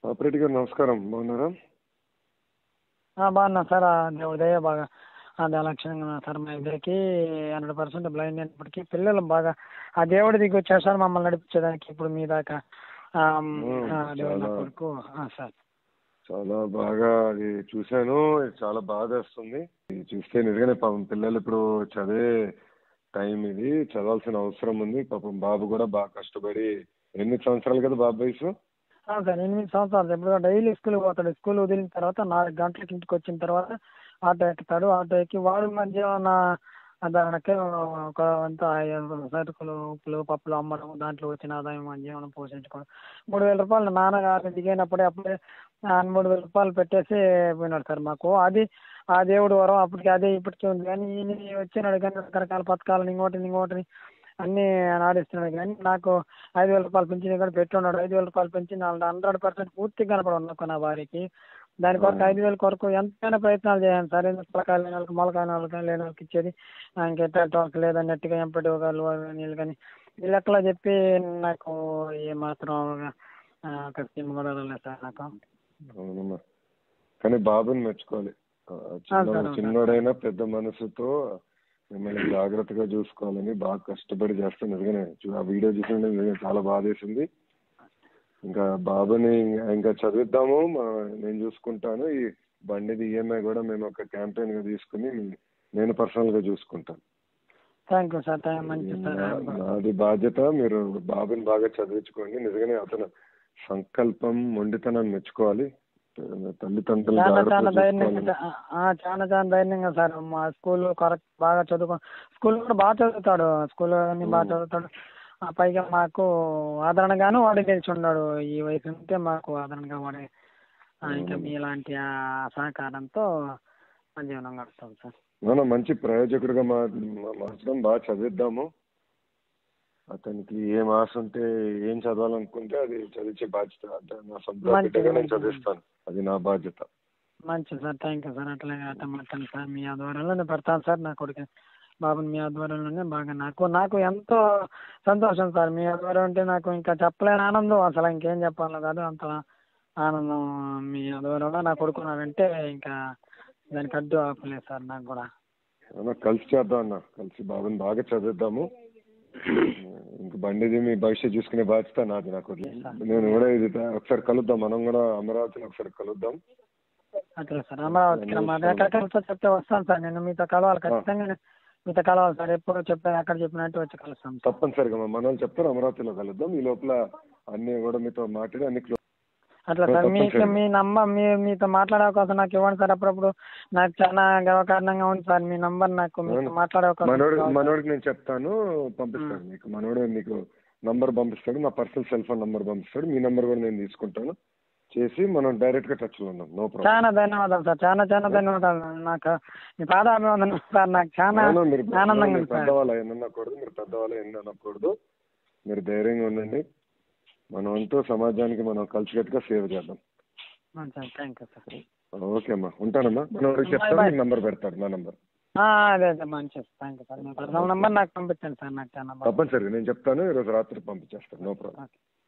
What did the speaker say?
Operator గారు నమస్కారం, బాగున్నారా? బాగున్నా సార్. దేవుడి దయ బాగా అది లక్షణంగా ఉన్నా సార్. మా ఇద్దరికి 100% బ్లైండ్ అయినప్పటికీ పిల్లలు బాగా ఆ దేవుడి దిగి వచ్చారు సార్ మమ్మల్ని నడిపించడానికి ఇప్పుడు మీ దాకా. దేవుడు నా కొడుకు సార్. చాలా బాగా అది చూశాను, చాలా బాధ వేస్తుంది చూస్తే. నిజంగానే పాపం పిల్లలు ఇప్పుడు చదివే టైం, ఇది చదవాల్సిన అవసరం ఉంది. పాపం బాబు కూడా బాగా కష్టపడి. 8 సంవత్సరాలు కదా బాబు వయసు? సార్ 8 సంవత్సరాలు. ఇప్పుడు డైలీ స్కూల్కి పోతాడు. స్కూల్ వదిలిన తర్వాత 4 గంటలకి ఇంటికి వచ్చిన తర్వాత ఆటో ఎక్కుతాడు. ఆటో ఎక్కి వాడు మధ్య ఉన్న దానికి ఒక అంత సరుకులు, ఉప్పులు, పప్పులు అమ్మడం, దాంట్లో వచ్చిన ఆదాయం జీవనం పోషించుకోవడం. 3,000 రూపాయలు నాన్నగారు దిగినప్పుడే అప్పుడే 3,000 రూపాయలు పెట్టేసి పోయినాడు సార్ మాకు. అది ఆ దేవుడు వరం. అప్పటికి అదే ఇప్పటికీ ఉంది. కానీ ఈయన వచ్చినాడు కానీ రకరకాల పథకాలను ఇంకోటిని అన్నీ నాడిస్తున్నాడు. కానీ నాకు 5,000 రూపాయలు పెంచి కూడా పెట్టున్నాడు. 5,000 రూపాయలు పెంచి 100% పూర్తిగా కనపడను నా భార్యకి. దాని కొరకు 5,000 కొరకు ఎంతైనా ప్రయత్నాలు చేయాలి సార్. ఎందుకు పిల్లకాయలు లేని వాళ్ళకి, మొలకాయ వాళ్ళకి, లేని వాళ్ళకి ఇచ్చేది ఇంకెట్టు లేదన్నట్టుగా ఎంపటి ఒకళ్ళు నీళ్ళు కానీ ఈ లెక్కలో చెప్పి నాకు ఏమాత్రం ఒక స్కీమ్ కూడా లేదు సార్ నాకు. అవునమ్మా, కానీ బాబుని మెచ్చుకోవాలి. చిన్నోడైనా పెద్ద మనసుతో మిమ్మల్ని జాగ్రత్తగా చూసుకోవాలని బాగా కష్టపడి చేస్తాను. నిజంగానే ఆ వీడియో చూసిన చాలా బాధ వేసింది. ఇంకా బాబుని ఇంకా చదివిద్దాము, నేను చూసుకుంటాను. ఈ బండిది ఈఎంఐ కూడా మేము ఒక క్యాంపెయిన్ గా తీసుకుని నేను పర్సనల్ గా చూసుకుంటాను. Thank you sir. నాది బాధ్యత. మీరు బాబుని బాగా చదివించుకోండి. నిజంగానే అతను సంకల్పం, మొండితనాన్ని మెచ్చుకోవాలి. తల్లిదండ్రులు చాలా ధైర్యంగా సార్. మా స్కూల్ కరెక్ట్ బాగా చదువుకో, స్కూల్ కూడా బాగా చదువుతాడు. స్కూల్ అన్ని బాగా చదువుతాడు. పైగా మాకు ఆదరణగాను వాడు గెలిచి ఉన్నాడు. ఈ వయసు ఉంటే మాకు ఆదరణగా వాడే ఇంకా మీలాంటి సహకారంతో జీవనం గడుస్తాం సార్. మంచి ప్రయోజకుడిగా మార్చడం, బాగా చదివిద్దాము. అతనికి ఏం ఆశ ఉంటే, ఏం చదవాలనుకుంటే అది చదివించే బాధ్యత. అంటే నా సొంత బిడ్డగా నేను చదివిస్తాను, అది నా బాధ్యత. మంచిది సార్. Thank you sir. అట్లాగే అట్టమాటాను సార్. మీ ఆధ్వర్యంలోనే పెడతాను సార్ నా కొడుకు బాబుని. మీ ఆధ్వర్యంలోనే బాగా నాకు ఎంతో సంతోషం సార్. మీ ఆధ్వర్యం అంటే నాకు ఇంకా చెప్పలేని ఆనందం. అసలు ఇంకేం చెప్పాలో కాదు, అంత ఆనందం. మీ ఆధ్వర్యంలో నా కొడుకున్నాడంటే ఇంకా దానికి అడ్డు ఆపలేదు సార్. నాకు కూడా కలిసి చేద్దాం అన్న, కలిసి బాబుని బాగా చదివిద్దాము. ఇంక బండిది మీ భవిష్యత్తు చూసుకునే బాధ్యత నాది. నాకు నేను కూడా ఇది ఒకసారి కలుద్దాం, మనం కూడా అమరావతిలో ఒకసారి కలుద్దాం. అట్లా సార్. అమరావతికి ఎక్కడ చెప్తే వస్తాను సార్. నేను మీతో కలవాలి, ఖచ్చితంగా మీతో కలవాలి సార్. ఎప్పుడు చెప్పాను, ఎక్కడ చెప్పినట్టు వచ్చి కలుస్తాం తప్పనిసరిగా. మన వాళ్ళు చెప్తారు, అమరావతిలో కలుద్దాం. ఈ లోపల అన్ని కూడా మీతో మాట్లాడి అన్ని అట్లా సార్. మీకు మీ నంబర్ మీతో మాట్లాడే అవకాశం నాకు ఇవ్వండి సార్. అప్పుడప్పుడు నాకు చాలా గర్వకారణంగా ఉంది సార్. మీ నంబర్ నాకు మాట్లాడే అవకాశం. మనోడికి నేను చెప్తాను, పంపిస్తాను మీకు. మనోడు మీకు నంబర్ పంపిస్తాడు, నా పర్సనల్ సెల్ ఫోన్ నంబర్ పంపిస్తాడు. మీ నంబర్ కూడా నేను తీసుకుంటాను, చేసి మనం డైరెక్ట్ గా టచ్ లో ఉన్నాం. No problem. చాలా ధన్యవాదాలు సార్. చాలా ధన్యవాదాలు. నాకు మీ పాదాభివందనం సార్. నాకు చాలా ఆనందంగా ఉంది సార్. పెద్దవాళ్ళు ఎన్ని అనకూడదు, మీరు పెద్దవాళ్ళు ఎన్ని అనకూడదు. మీరు ధైర్యంగా ఉండండి. మనం అంటూ సమాజానికి మనం కలిసికట్టుగా సేవ చేద్దాం. Thank you sir. ఓకే అమ్మా, ఉంటానమ్మా. మనోడికి చెప్తాను, నంబర్ పెడతాడు, నా నంబర్. అదే మంచిది. Thank you sir. మీ పర్సనల్ నంబర్ నాకు పంపించండి సార్. నాకు చాలా తప్పనిసరిగా నేను చెప్తాను, ఈరోజు రాత్రి పంపించేస్తాను. No problem.